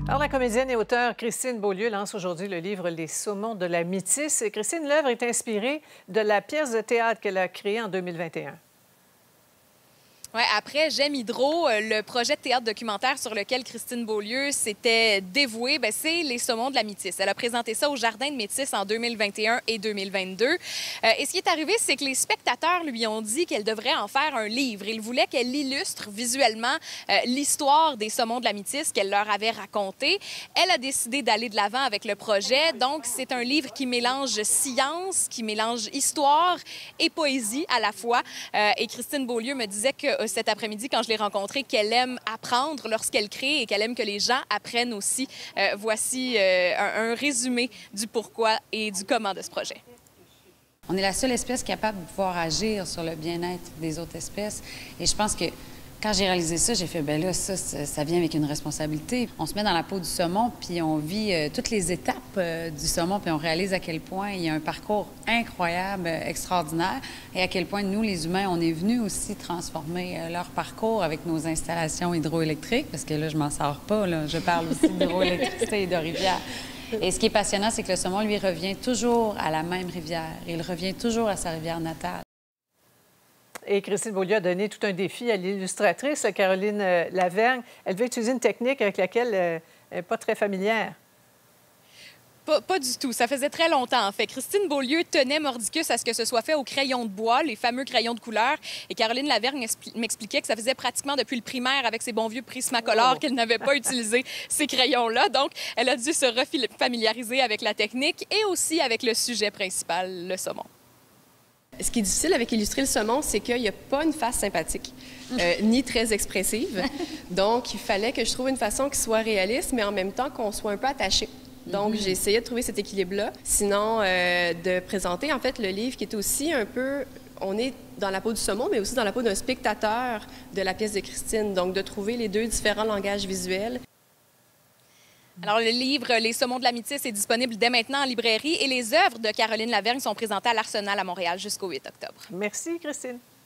Alors, la comédienne et auteure Christine Beaulieu lance aujourd'hui le livre Les saumons de la Métisse. Christine, l'œuvre est inspirée de la pièce de théâtre qu'elle a créée en 2021. Ouais, après J'aime Hydro, le projet de théâtre documentaire sur lequel Christine Beaulieu s'était dévouée, c'est Les saumons de la Métisse. Elle a présenté ça au Jardin de Métis en 2021 et 2022. Et ce qui est arrivé, c'est que les spectateurs lui ont dit qu'elle devrait en faire un livre. Ils voulaient qu'elle illustre visuellement l'histoire des saumons de la Métisse qu'elle leur avait raconté. Elle a décidé d'aller de l'avant avec le projet. Donc, c'est un livre qui mélange science, qui mélange histoire et poésie à la fois. Et Christine Beaulieu me disait que cet après-midi, quand je l'ai rencontrée, qu'elle aime apprendre lorsqu'elle crée et qu'elle aime que les gens apprennent aussi. Voici un résumé du pourquoi et du comment de ce projet. On est la seule espèce capable de pouvoir agir sur le bien-être des autres espèces. Et je pense que quand j'ai réalisé ça, j'ai fait, bien là, ça vient avec une responsabilité. On se met dans la peau du saumon, puis on vit toutes les étapes du saumon, puis on réalise à quel point il y a un parcours incroyable, extraordinaire, et à quel point nous, les humains, on est venus aussi transformer leur parcours avec nos installations hydroélectriques, parce que là, je m'en sors pas, là. Je parle aussi d'hydroélectricité et de rivière. Et ce qui est passionnant, c'est que le saumon, lui, revient toujours à la même rivière. Il revient toujours à sa rivière natale. Et Christine Beaulieu a donné tout un défi à l'illustratrice Caroline Lavergne. Elle veut utiliser une technique avec laquelle elle n'est pas très familière. Pas du tout. Ça faisait très longtemps, en fait. Christine Beaulieu tenait mordicus à ce que ce soit fait au crayon de bois, les fameux crayons de couleur. Et Caroline Lavergne m'expliquait que ça faisait pratiquement depuis le primaire avec ses bons vieux Prismacolor qu'elle n'avait pas utilisé ces crayons-là. Donc, elle a dû se refamiliariser avec la technique et aussi avec le sujet principal, le saumon. Ce qui est difficile avec illustrer le saumon, c'est qu'il n'y a pas une face sympathique, ni très expressive. Donc, il fallait que je trouve une façon qui soit réaliste, mais en même temps qu'on soit un peu attaché. Donc, j'ai essayé de trouver cet équilibre-là. Sinon, de présenter, en fait, le livre qui est aussi un peu... On est dans la peau du saumon, mais aussi dans la peau d'un spectateur de la pièce de Christine. Donc, de trouver les deux différents langages visuels. Alors, le livre Les saumons de la Métisse est disponible dès maintenant en librairie et les œuvres de Caroline Lavergne sont présentées à l'Arsenal à Montréal jusqu'au 8 octobre. Merci, Christine.